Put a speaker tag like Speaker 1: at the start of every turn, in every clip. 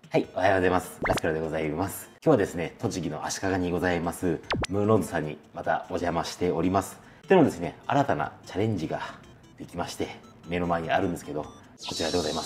Speaker 1: はい、おはようございます。ラスカルでございます。今日はですね、栃木の足利にございます、ムーンローズさんにまたお邪魔しております。でもですね、新たなチャレンジができまして、目の前にあるんですけど、こちらでございます。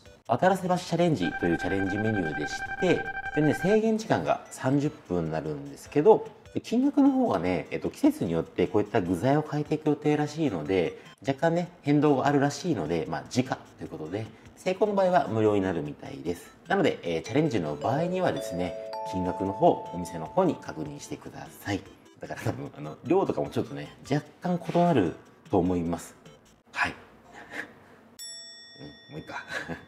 Speaker 1: 渡良瀬橋チャレンジというチャレンジメニューでして、でね、制限時間が30分になるんですけど、金額の方がね、季節によってこういった具材を変えていく予定らしいので、若干ね、変動があるらしいので、時価ということで、成功の場合は無料になるみたいです。なので、チャレンジの場合にはですね、金額の方、お店の方に確認してください。だから多分、量とかもちょっとね、若干異なると思います。はい。もういいか。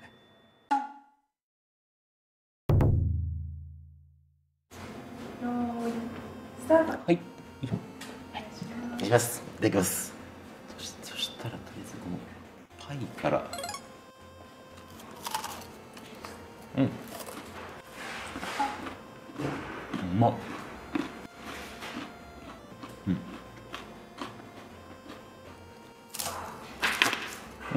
Speaker 2: スタート。
Speaker 1: はい。お願いします。いただきます。そしたら、とりあえずこのパイから。うん。うまっ。うん。うん。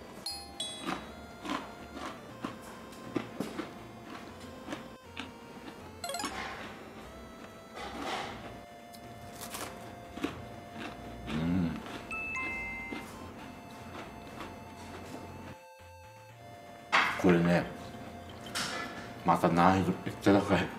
Speaker 1: これね、また難易度めっちゃ高い。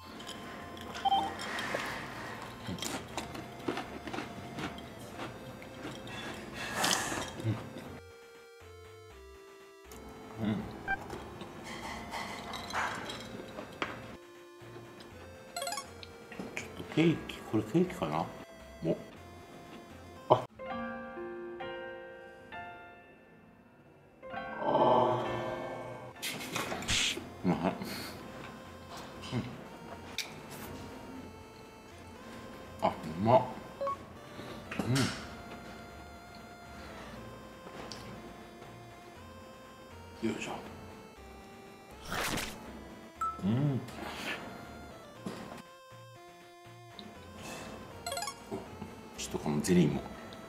Speaker 1: ちょっとケーキ、これケーキかな。お、あ、うまい。あ、うまっ。よいしょ。ちょっとこのゼリーも。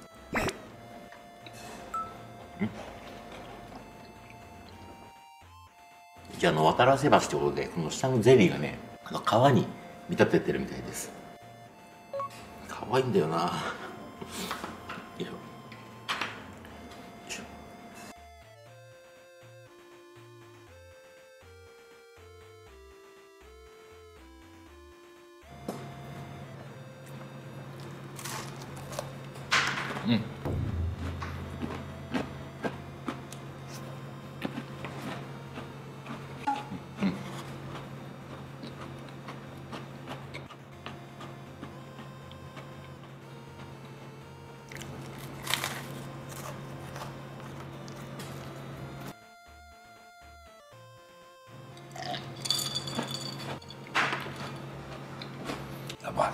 Speaker 1: 一応渡良瀬橋ということで、この下のゼリーがね、川に見立ててるみたいです。可愛いんだよな。よいしょ。よいしょ。うん。やばい。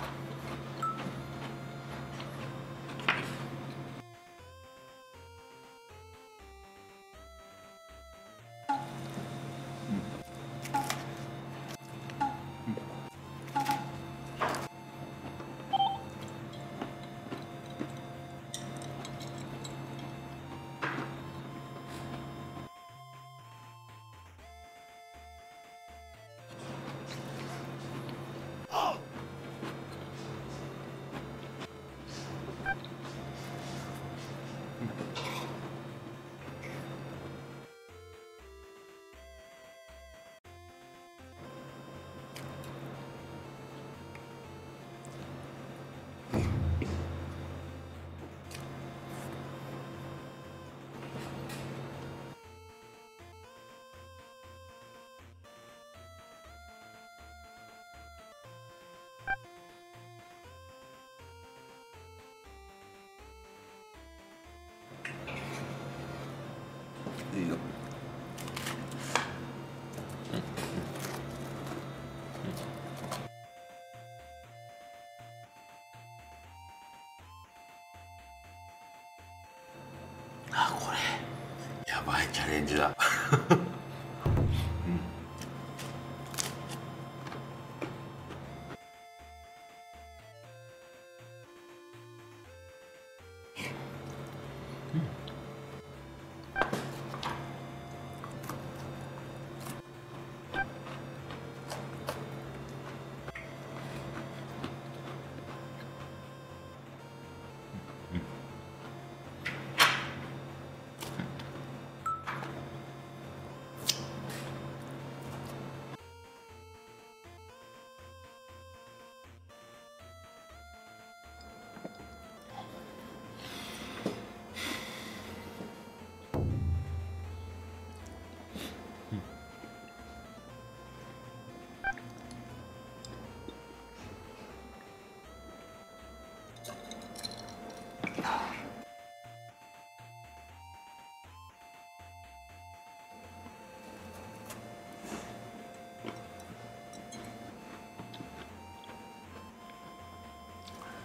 Speaker 1: いいよ。あ、これやばいチャレンジだ。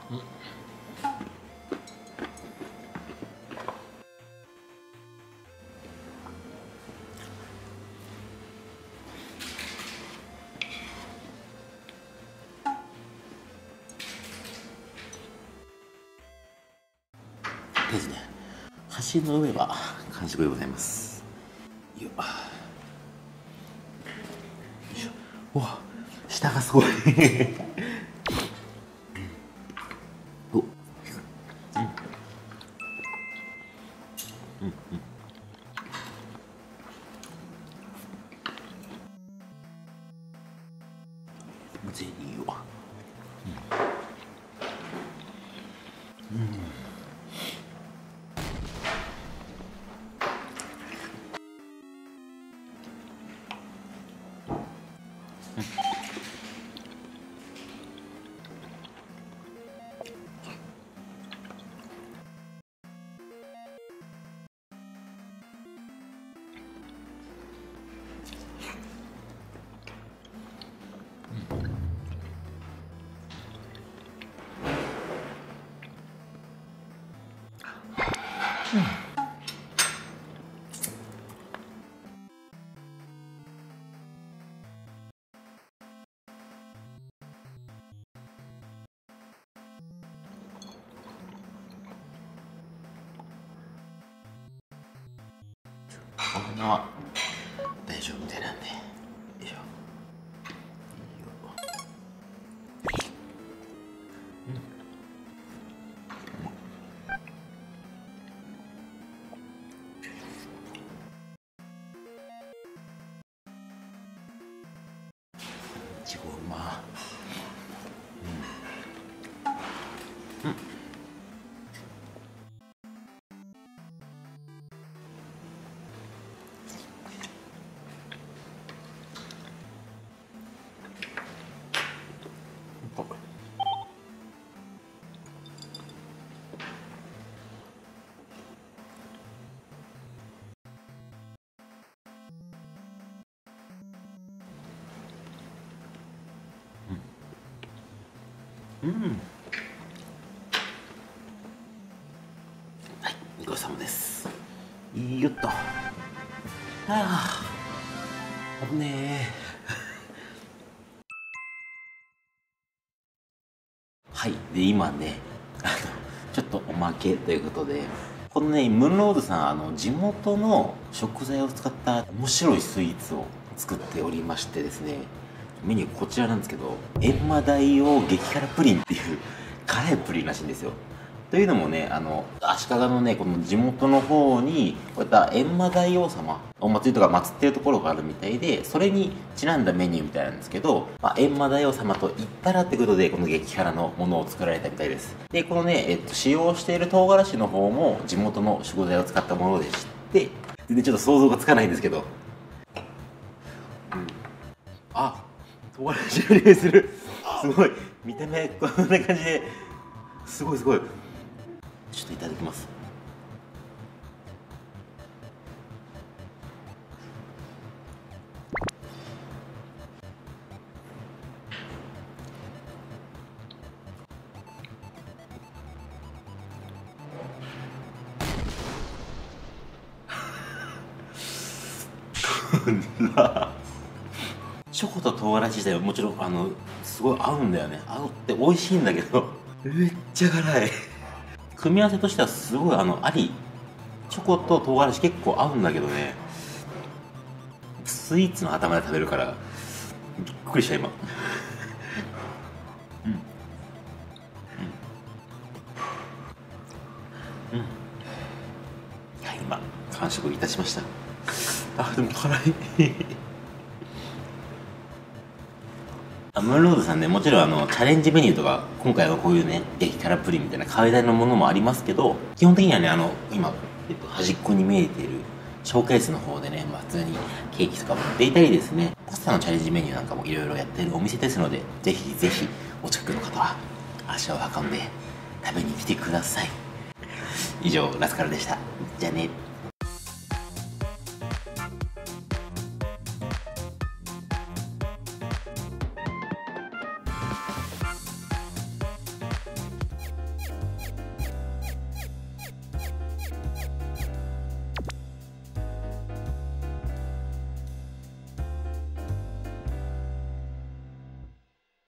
Speaker 1: ですね、橋の上は完食でございます。よっ、うわ、下がすごいお、ゼリーを、こんな大丈夫みたいなんで、よいしょ。いちごうま。はい、ごちそうさまです。よっと。危ねえ。はい、で今ね、ちょっとおまけということで、このね、ムーンロードさん、地元の食材を使った面白いスイーツを作っておりましてですね、メニューこちらなんですけど、閻魔大王激辛プリンっていう辛いプリンらしいんですよ。というのもね、足利のね、この地元の方に、こういった閻魔大王様、お祭りとか祀ってるところがあるみたいで、それにちなんだメニューみたいなんですけど、閻魔大王様と言ったらってことで、この激辛のものを作られたみたいです。で、このね、使用している唐辛子の方も地元の食材を使ったものでして、全然ちょっと想像がつかないんですけど、あ、唐辛子の匂いする。すごい。見た目こんな感じで、すごいすごい。ちょっといただきます。チョコと唐辛子自体はもちろんすごい合うんだよね。合うって美味しいんだけど、めっちゃ辛い。組み合わせとしてはすごいあり。チョコと唐辛子結構合うんだけどね、スイーツの頭で食べるからびっくりした今。はい、今完食いたしました。でも辛い。ムーンロードさんね、もちろんチャレンジメニューとか、今回はこういうね、激辛プリンみたいな変わり種のものもありますけど、基本的にはね、今、端っこに見えているショーケースの方でね、普通にケーキとかも売っていたりですね、パスタのチャレンジメニューなんかもいろいろやってるお店ですので、ぜひぜひお近くの方は足を運んで食べに来てください。以上、ラスカルでした。じゃあね。